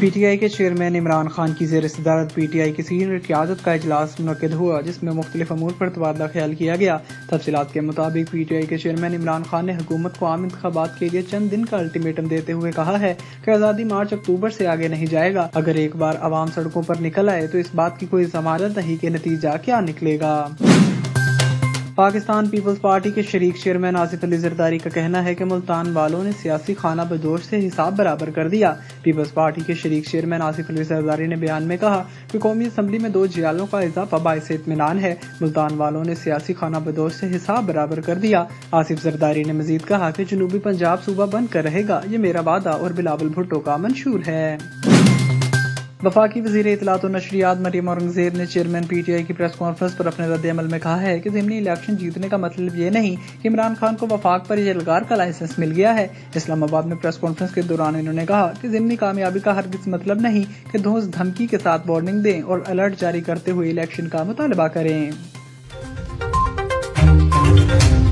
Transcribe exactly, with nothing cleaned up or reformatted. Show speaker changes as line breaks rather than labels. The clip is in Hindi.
पीटीआई के चेयरमैन इमरान खान की ज़ेर सदारत पीटीआई की सीनियर क़यादत का इजलास मुनक़िद हुआ, जिसमें मुख्तलिफ अमूर पर तबादला ख्याल किया गया। तफसीलात के मुताबिक पीटीआई के चेयरमैन इमरान खान ने हुकूमत को आम इंतखाबात के लिए चंद दिन का अल्टीमेटम देते हुए कहा है कि आज़ादी मार्च अक्टूबर से आगे नहीं जाएगा। अगर एक बार अवाम सड़कों पर निकल आए तो इस बात की कोई ज़मानत नहीं कि नतीजा क्या निकलेगा। पाकिस्तान पीपल्स पार्टी के शरीक चेयरमैन आसिफ अली जरदारी का कहना है कि मुल्तान वालों ने सियासी खाना बदोश से हिसाब बराबर कर दिया। पीपल्स पार्टी के शरीक चेयरमैन आसिफ अली जरदारी ने बयान में कहा कि कौमी असम्बली में दो जियालों का इजाफा बाइस इत्मीनान है। मुल्तान वालों ने सियासी खाना बदोश से हिसाब बराबर कर दिया। आसिफ जरदारी ने मजीद कहा कि जनूबी पंजाब सूबा बन कर रहेगा, ये मेरा वादा और बिलावल भुट्टो का मंशूर है। वफाकी वज़ीर इत्तलात और नशरियात मरियम औरंगज़ेब ने चेयरमैन पीटीआई की प्रेस कॉन्फ्रेंस पर अपने रद्द अमल में कहा है कि ज़िमनी इलेक्शन जीतने का मतलब ये नहीं कि इमरान खान को वफाक पर यलगार का लाइसेंस मिल गया है। इस्लामाबाद में प्रेस कॉन्फ्रेंस के दौरान इन्होंने कहा कि ज़िमनी कामयाबी का हरगिज़ मतलब नहीं कि धौंस धमकी के साथ वार्निंग दें और अलर्ट जारी करते हुए इलेक्शन का मुतालबा करें।